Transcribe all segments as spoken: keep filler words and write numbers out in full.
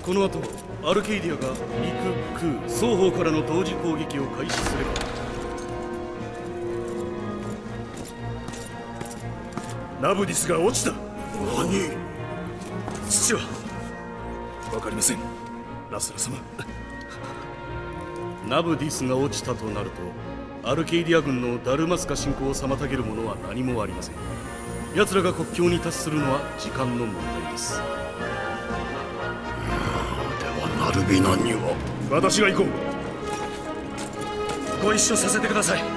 この後アルケイディアが陸空双方からの同時攻撃を開始すればナブディスが落ちた。 何？ 父はわかりません、ラスラ様。 ナブディスが落ちたとなるとアルケイディア軍のダルマスカ侵攻を妨げるものは何もありません。奴らが国境に達するのは時間の問題です。 ではナルビナンには私が行こう。ご一緒させてください。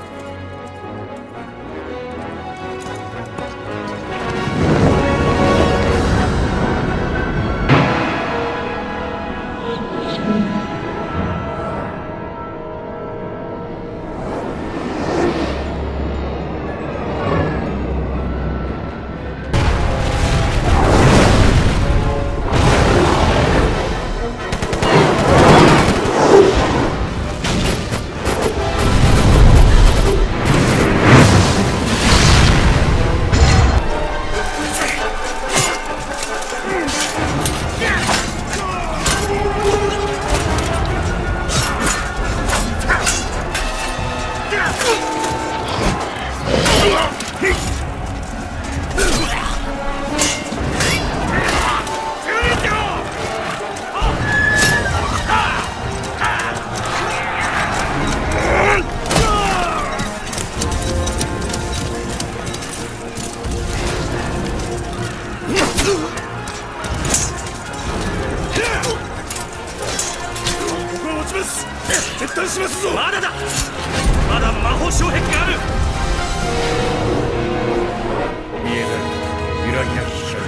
撤退しますぞ。 まだだ。まだ魔法障壁がある。 見えない揺らぎなき光。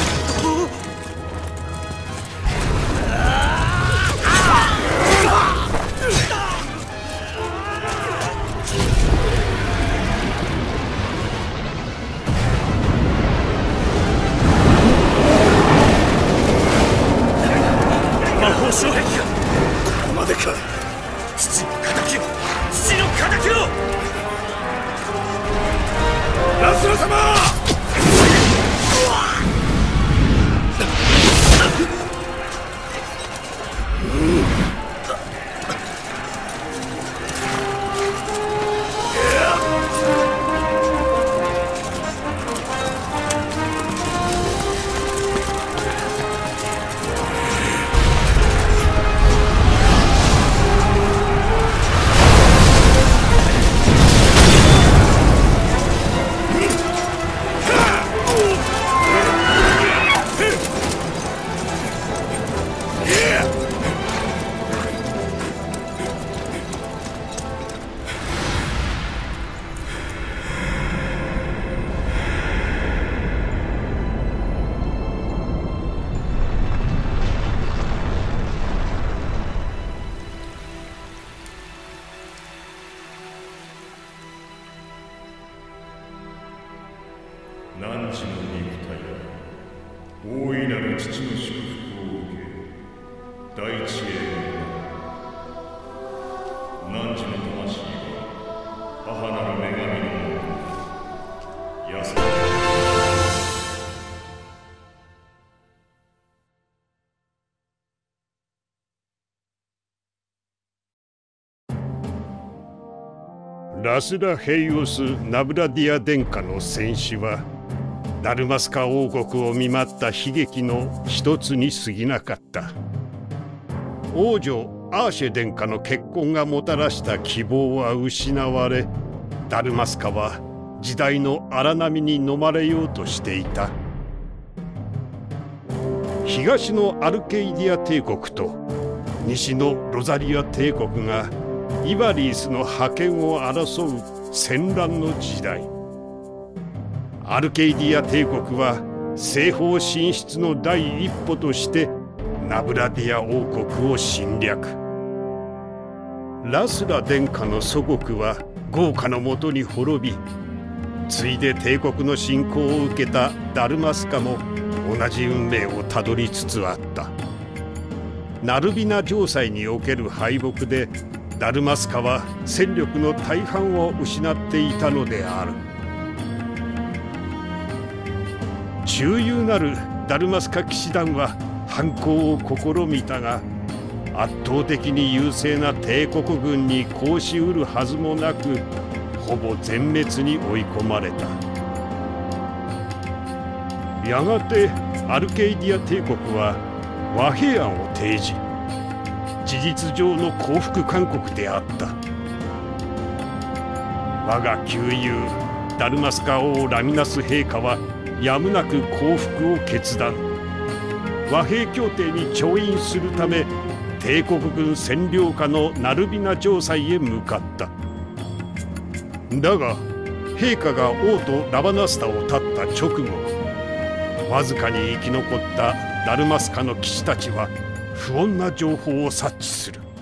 魔法障壁がここまでか。 父の敵を父の敵をラスラ様。 汝の肉体は大いなる父の祝福を受け大地へ向かう。汝の魂は母なる女神のもと優しい。 ラスラ・ヘイオス・ナブラディア殿下の戦死はダルマスカ王国を見舞った悲劇の一つに過ぎなかった。王女アーシェ殿下の結婚がもたらした希望は失われ、ダルマスカは時代の荒波に飲まれようとしていた。東のアルケイディア帝国と西のロザリア帝国がイバリースの覇権を争う戦乱の時代。アルケイディア帝国は西方進出の第一歩としてナブラディア王国を侵略。ラスラ殿下の祖国は豪華のもとに滅び、ついで帝国の侵攻を受けたダルマスカも同じ運命をたどりつつあった。ナルビナ城塞における敗北でダルマスカは戦力の大半を失っていたのである。忠勇なるダルマスカ騎士団は反攻を試みたが、圧倒的に優勢な帝国軍に抗しうるはずもなく、ほぼ全滅に追い込まれた。やがてアルケイディア帝国は和平案を提示。事実上の降伏勧告であった。我が旧友ダルマスカ王ラミナス陛下はやむなく降伏を決断。和平協定に調印するため、帝国軍占領下のナルビナ城塞へ向かった。だが陛下が王都ラバナスタを発った直後、わずかに生き残ったダルマスカの騎士たちは不穏な情報を察知する。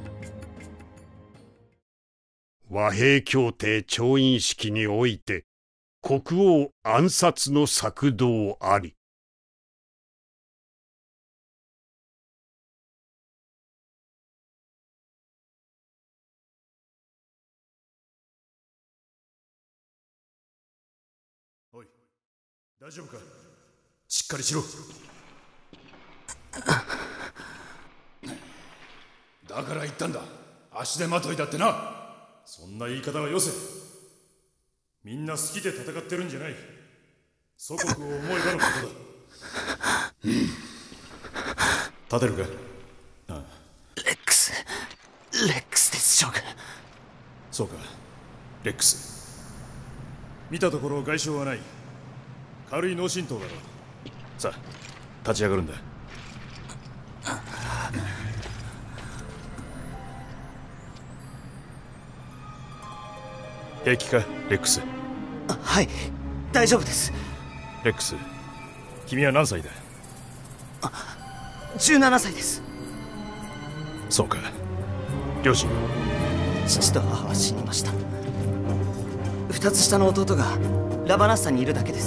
和平協定調印式において国王暗殺の策動あり。 おい、大丈夫か？しっかりしろ。だから言ったんだ、足手まといだってな。そんな言い方はよせ。みんな好きで戦ってるんじゃない。祖国を思えばのことだ。うん、立てるか？ああ、 レックスレックスです、将軍。 そうか、レックス。見たところ外傷はない。軽い脳震盪だろう。さあ、立ち上がるんだ。平気か、レックス？ はい、大丈夫です。 レックス、君は何歳だ？ じゅうななさいです。 そうか。両親？ 父と母は死にました。二つ下の弟がラバナッサにいるだけです。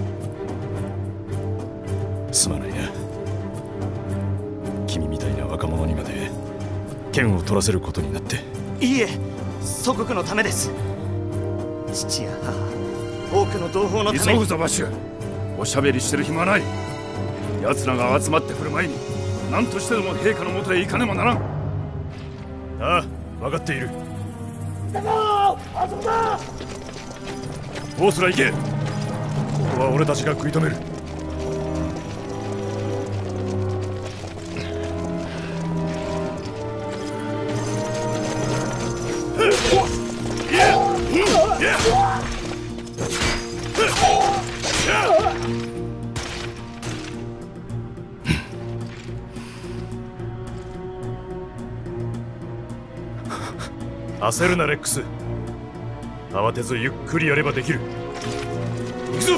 すまないな。君みたいな若者にまで剣を取らせることになって。 いいえ、祖国のためです。父や母、多くの同胞のために。 急ぐぞバシュ。おしゃべりしてる暇はない。奴らが集まってくる前に何としてでも陛下のもとへ行かねばならん。ああ、分かっている。ボスら行け。ここは俺たちが食い止める。焦るな、レックス。慌てずゆっくりやればできる。行くぞ。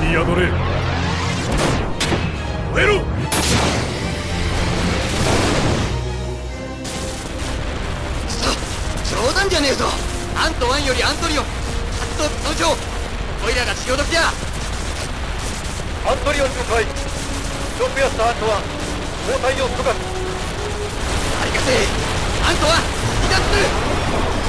に宿れ。燃えろ。 冗談じゃねえぞ。アントワンよりアントリオン、発動登場。オイラが潮時だ。 アントリオン了解。ショップやったアントワン、交代を許可。 ありがてえ。アントワン離脱する。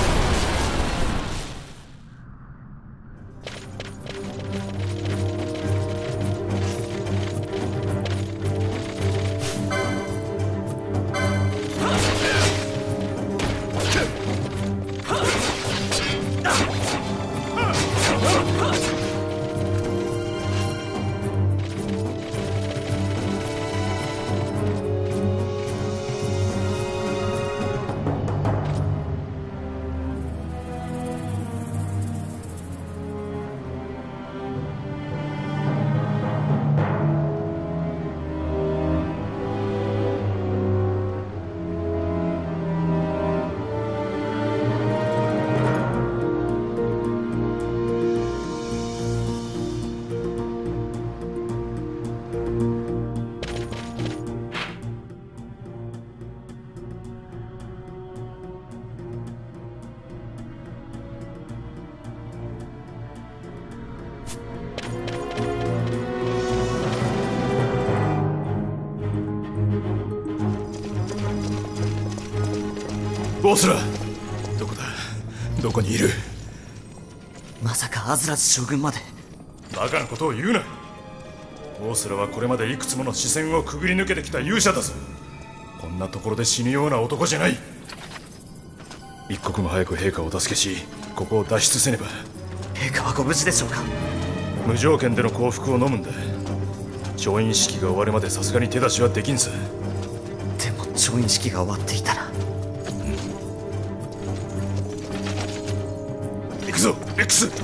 ボスら、どこだ？どこにいる？ まさかアズラズ将軍まで。 バカなことを言うな。ボスらはこれまでいくつもの視線をくぐり抜けてきた勇者だぞ。こんなところで死ぬような男じゃない。一刻も早く陛下をお助けし、ここを脱出せねば。 陛下はご無事でしょうか？ 無条件での降伏を飲むんだ。調印式が終わるまでさすがに手出しはできんさ。 でも調印式が終わっていたら。 行くぞ、レックス。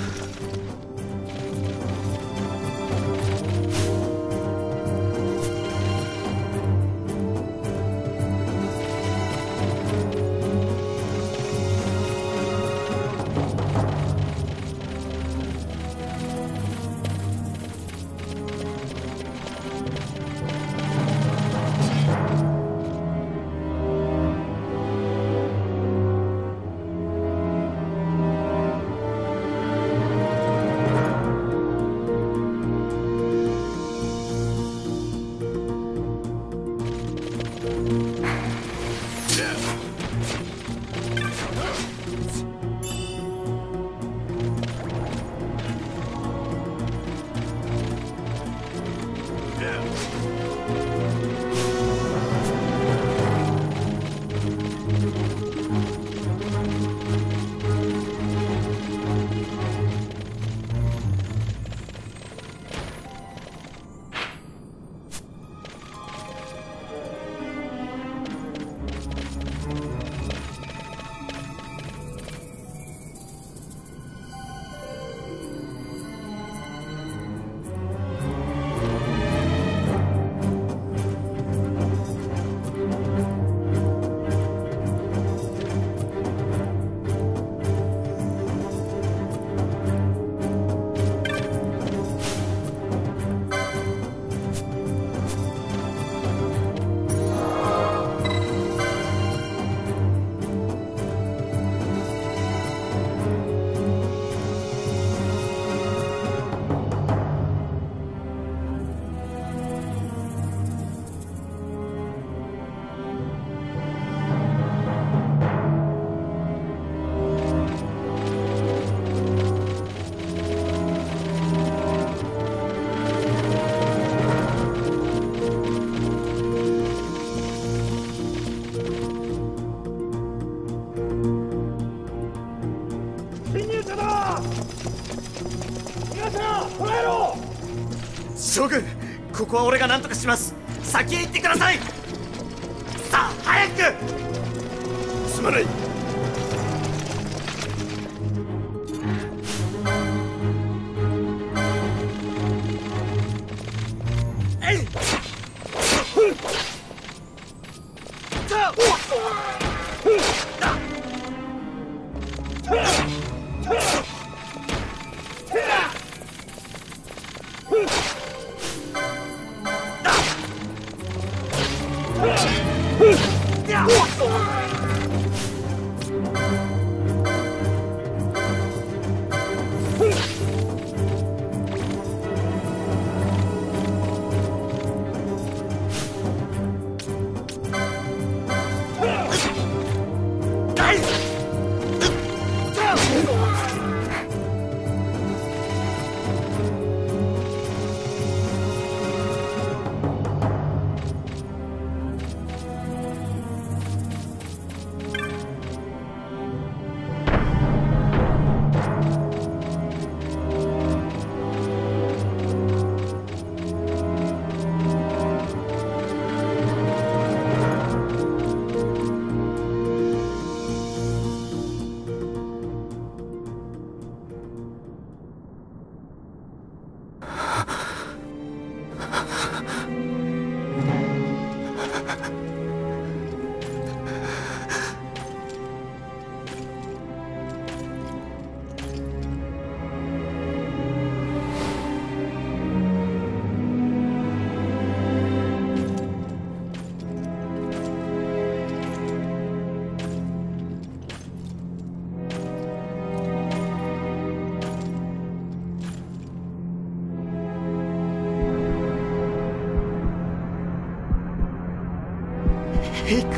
将軍、ここは俺が何とかします。先へ行ってください。さあ早く。 すまない。 えい。 陛下。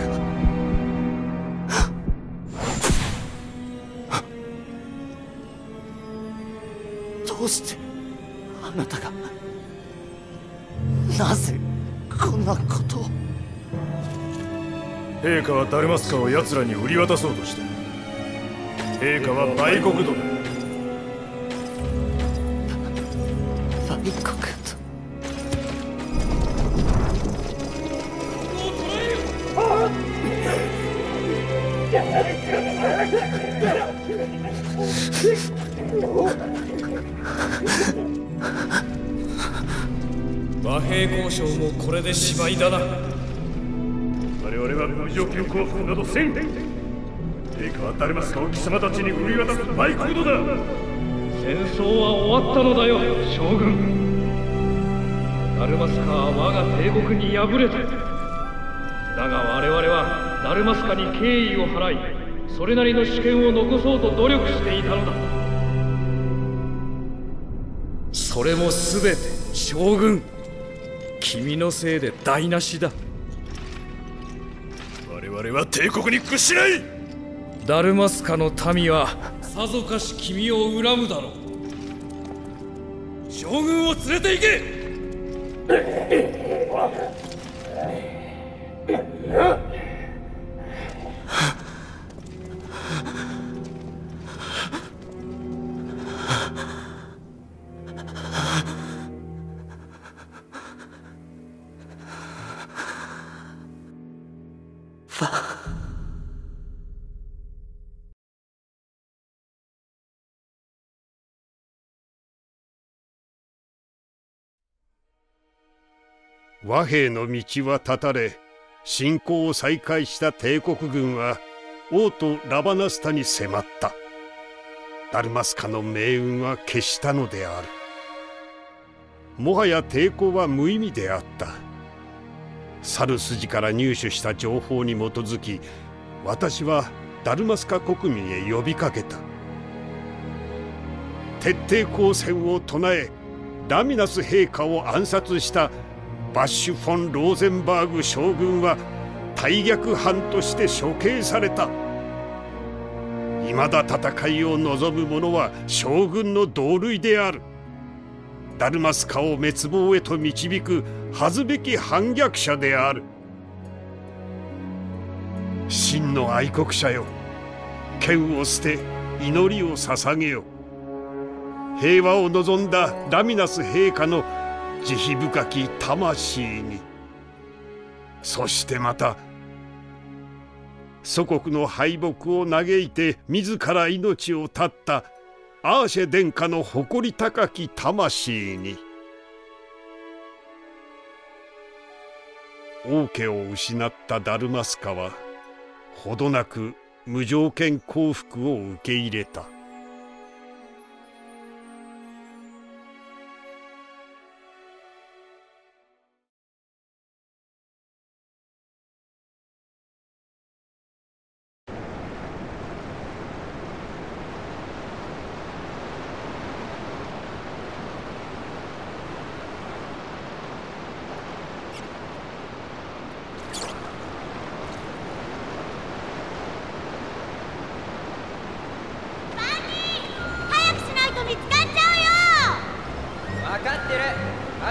どうしてあなたが、なぜこんなことを。 陛下はダルマスカを奴らに売り渡そうとしてる。陛下は売国奴だ。 売国と。 和平交渉もこれで芝居だな。 我々は無条件降伏などせん。陛下はダルマスカを貴様たちに売り渡す売国奴だ。 戦争は終わったのだよ、将軍。ダルマスカは我が帝国に敗れた。だが我々はダルマスカに敬意を払い、それなりの主権を残そうと努力していたのだ。それも全て将軍、君のせいで台無しだ。 我々は帝国に屈しない。 ダルマスカの民はさぞかし君を恨むだろう。将軍を連れて行け。 和平の道は断たれ、侵攻を再開した帝国軍は王都ラバナスタに迫った。ダルマスカの命運は決したのである。もはや抵抗は無意味であった。去る筋から入手した情報に基づき、私はダルマスカ国民へ呼びかけた。徹底抗戦を唱え、ラミナス陛下を暗殺したバッシュ・フォン・ローゼンバーグ将軍は大逆犯として処刑された。未だ戦いを望む者は将軍の同類である。ダルマスカを滅亡へと導く恥ずべき反逆者である。真の愛国者よ、剣を捨て祈りを捧げよ。平和を望んだラミナス陛下の慈悲深き魂に。そしてまた祖国の敗北を嘆いて自ら命を絶ったアーシェ殿下の誇り高き魂に。王家を失ったダルマスカはほどなく無条件降伏を受け入れた。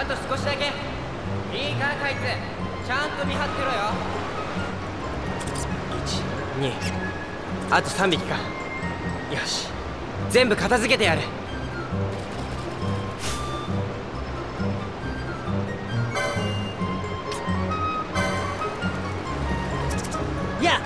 と少しだけ。いいかこいつ、ちゃんと見張ってろよ。いち、に、あとさんびきか。よし、全部片付けてやる。やっ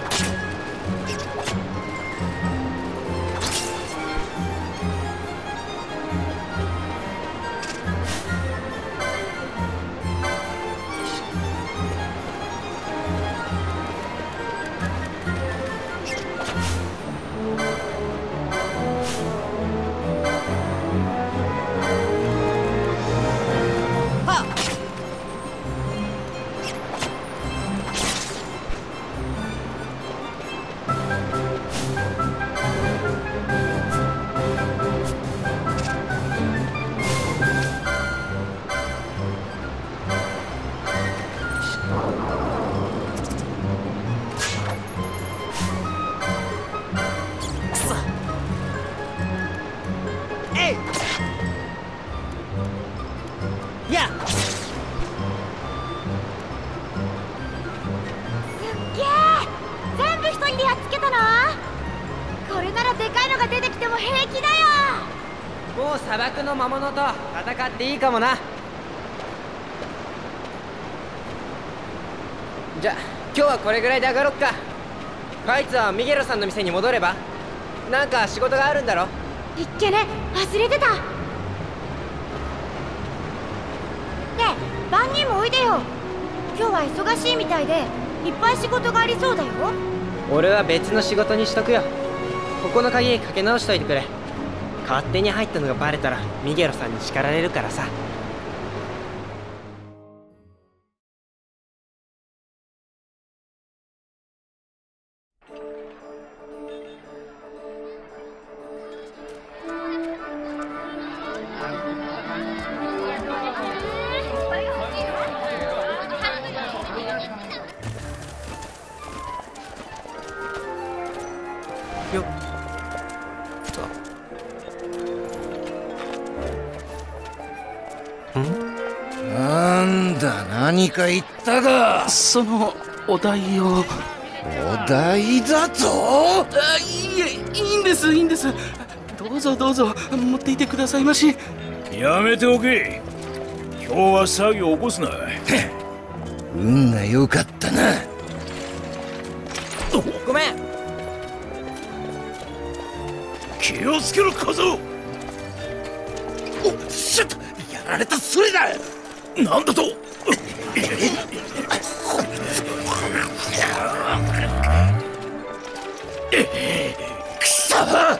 砂漠の魔物と戦っていいかもな。じゃ今日はこれぐらいで上がろっか。カイツはミゲロさんの店に戻れば。なんか仕事があるんだろ。 いっけね、忘れてた。ねえ、番人もおいでよ。今日は忙しいみたいでいっぱい仕事がありそうだよ。 俺は別の仕事にしとくよ。ここの鍵かけ直しといてくれ。勝手に入ったのがバレたらミゲロさんに叱られるからさ。よっなんだ、何か言ったか。 そのお題を。 お題だと？ あ、いえ、いいんですいいんです。どうぞどうぞ持っていてくださいまし。 やめておけ。今日は作業を起こすな。 運が良かったな。 ごめん。 気をつけろ小僧。 お、しょっとやられた。それだ。 なんだと。 くそ。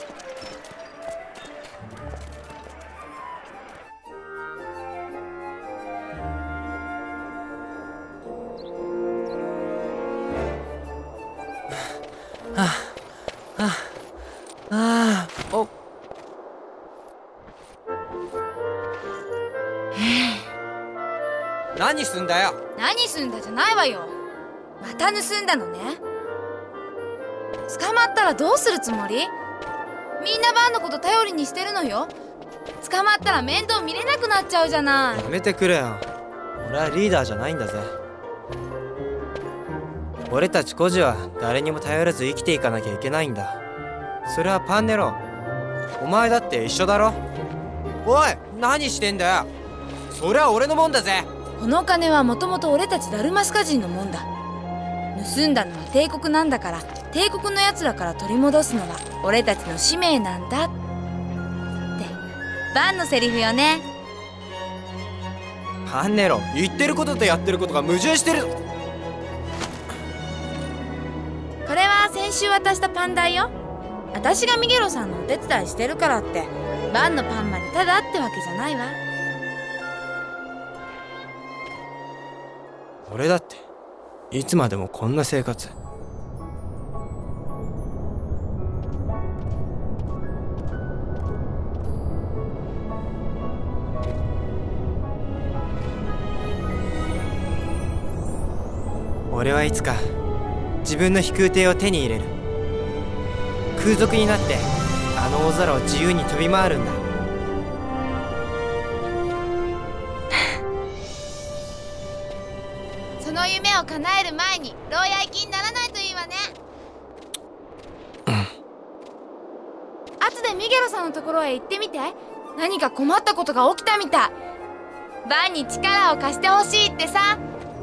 ああああお何すんだよ。 何すんだじゃないわよ。また盗んだのね。捕まったらどうするつもり？みんなバンのこと頼りにしてるのよ。捕まったら面倒見れなくなっちゃうじゃない。 やめてくれよ。俺はリーダーじゃないんだぜ。俺たち孤児は誰にも頼らず生きていかなきゃいけないんだ。それはパンネロ。お前だって一緒だろ。おい、何してんだよ。それは俺のもんだぜ。 この金はもともと俺たちダルマスカ人のもんだ。盗んだのは帝国なんだから、帝国のやつらから取り戻すのは俺たちの使命なんだってバンのセリフよね。 パンネロ、言ってることとやってることが矛盾してる。 これは先週渡したパン代よ。私がミゲロさんのお手伝いしてるからってバンのパンまでただってわけじゃないわ。 俺だっていつまでもこんな生活。俺はいつか自分の飛空艇を手に入れる。空賊になってあの大空を自由に飛び回るんだ。 を叶える前に牢屋行きにならないといいわね。後でミゲロさんのところへ行ってみて。何か困ったことが起きたみたい。バンに力を貸してほしいってさ。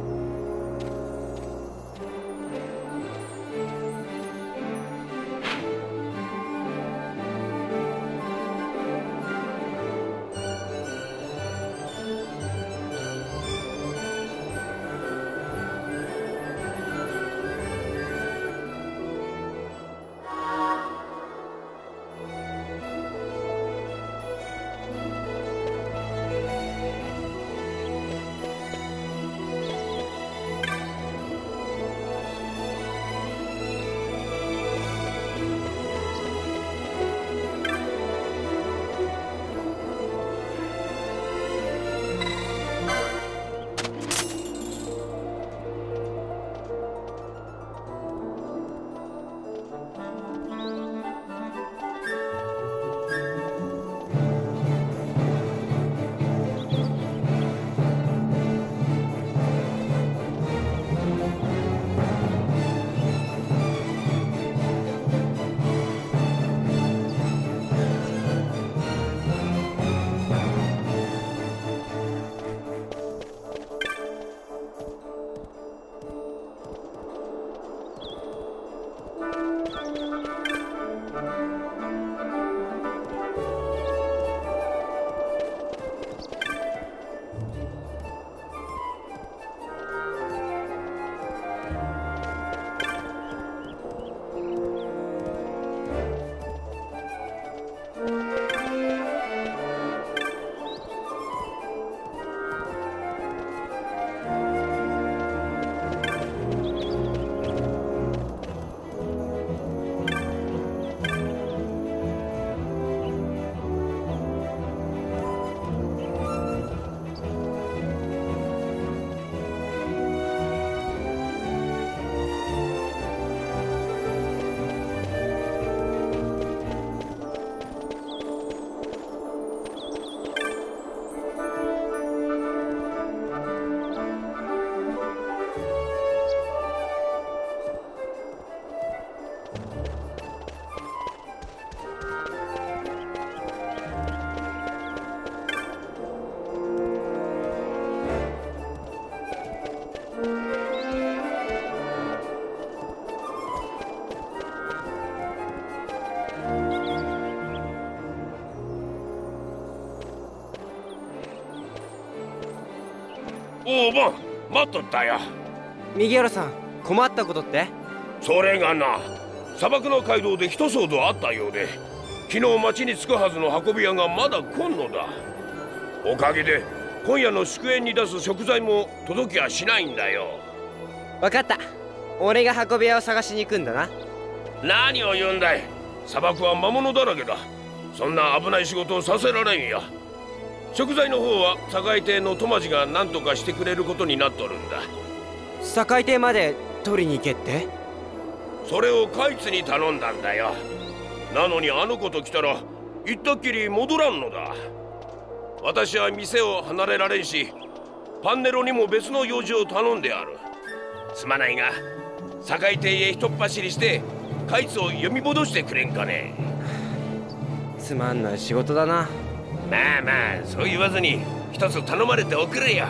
おおばん、待っとったよ。 ミゲロさん、困ったことって？ それがな、砂漠の街道で一騒動あったようで、昨日町に着くはずの運び屋がまだ来んのだ。おかげで今夜の祝宴に出す食材も届きはしないんだよ。 分かった、俺が運び屋を探しに行くんだな。 何を言うんだい、砂漠は魔物だらけだ。そんな危ない仕事をさせられんよ。食材の方は堺邸のトマジが何とかしてくれることになっとるんだ。 堺邸まで取りに行けって？ それをカイツに頼んだんだよ。なのにあの子と来たら行ったっきり戻らんのだ。私は店を離れられんし、パンネロにも別の用事を頼んである。すまないが堺邸へひとっ走りしてカイツを呼び戻してくれんかね。 つまんない仕事だな。 まあまあ、そう言わずに一つ頼まれておくれよ。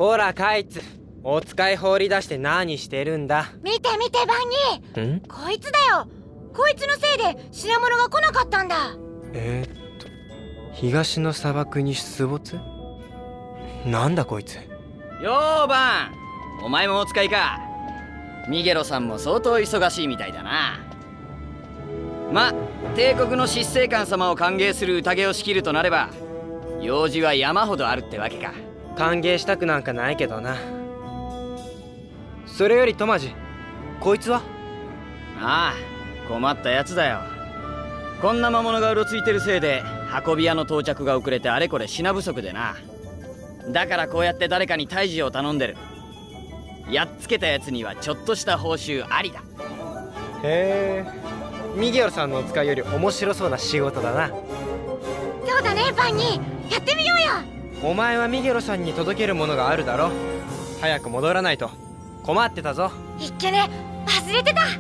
こらカイツ、お使い放り出して何してるんだ。 見て見てバンニー、 んこいつだよ。こいつのせいで品物が来なかったんだ。 えー、っと東の砂漠に出没。なんだこいつ。 よーバン、お前もお使いか。ミゲロさんも相当忙しいみたいだな。ま、帝国の執政官様を歓迎する宴を仕切るとなれば用事は山ほどあるってわけか。 歓迎したくなんかないけどな。それよりトマジ、こいつは？ ああ、困ったやつだよ。こんな魔物がうろついてるせいで運び屋の到着が遅れてあれこれ品不足でな。だからこうやって誰かに退治を頼んでる。やっつけたやつにはちょっとした報酬ありだ。 へえ、ミゲオルさんのお使いより面白そうな仕事だな。 そうだねバンニー、やってみようよ。 お前はミゲロさんに届けるものがあるだろ。早く戻らないと困ってたぞ。 いっけね、忘れてた。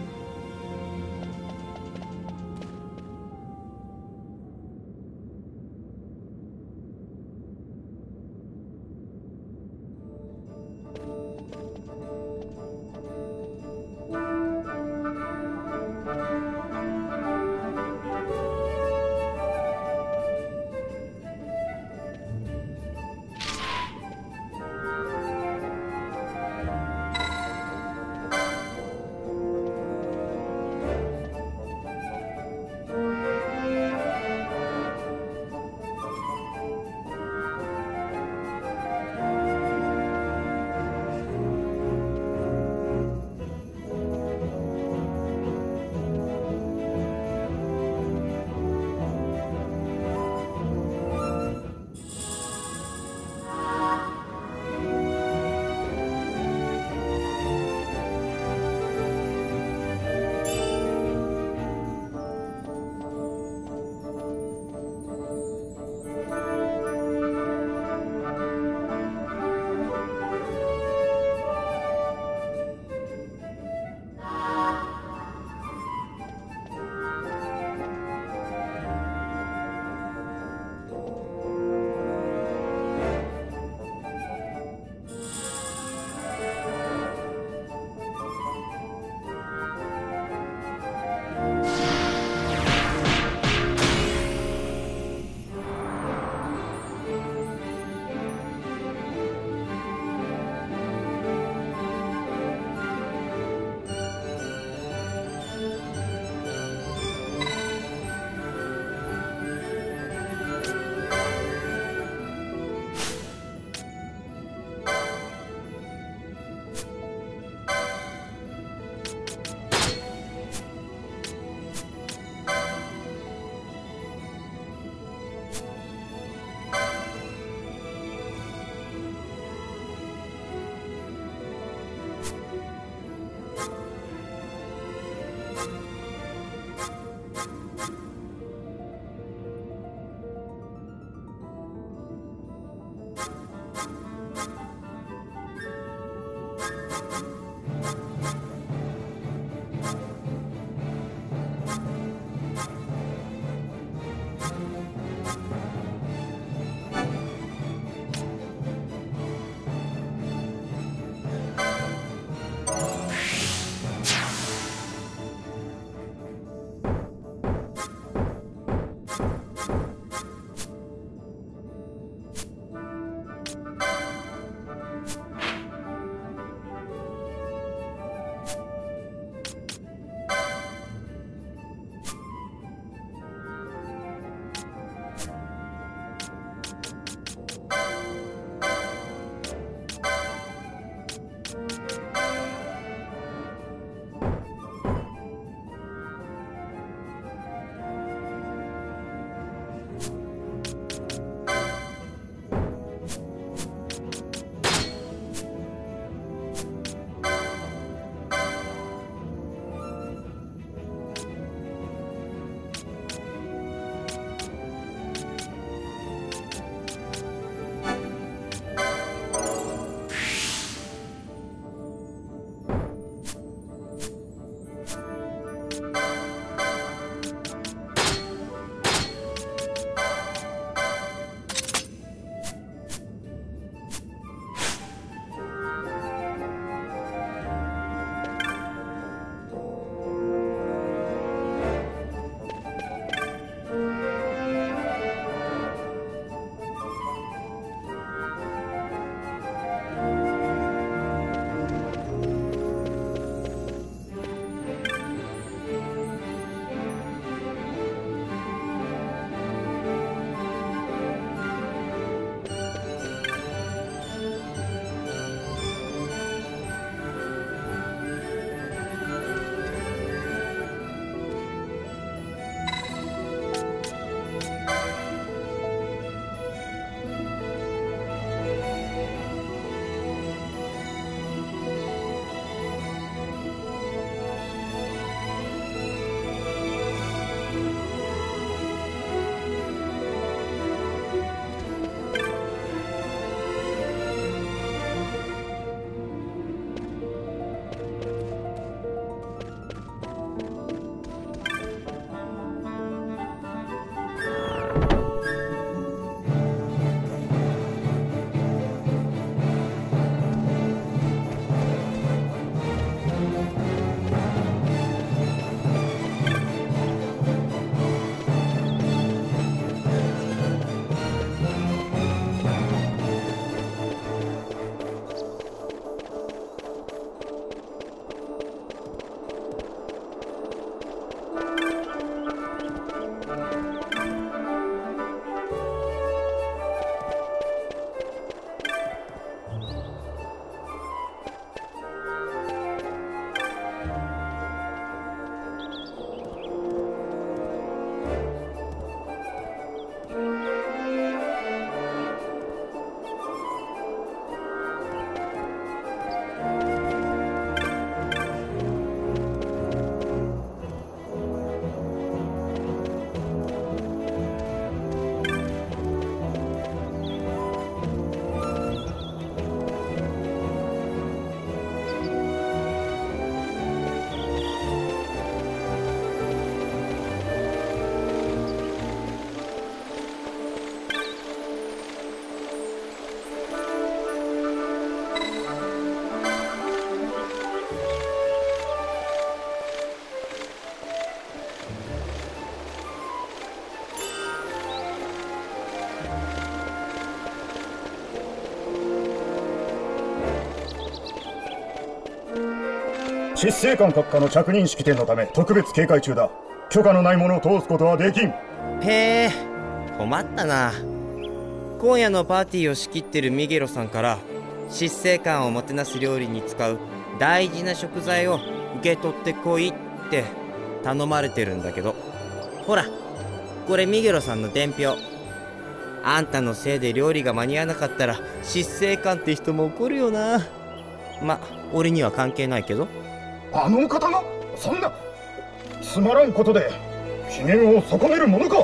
執政官閣下の着任式典のため特別警戒中だ。許可のないものを通すことはできん。 へえ、困ったな。今夜のパーティーを仕切ってるミゲロさんから執政官をもてなす料理に使う大事な食材を受け取ってこいって頼まれてるんだけど、ほらこれミゲロさんの伝票。あんたのせいで料理が間に合わなかったら執政官って人も怒るよな。ま、俺には関係ないけど。 あの方がそんなつまらんことで機嫌を損ねるものか。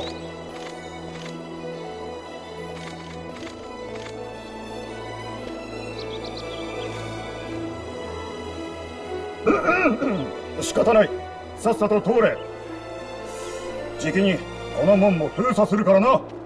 仕方ない、さっさと通れ。じきにこの門も封鎖するからな。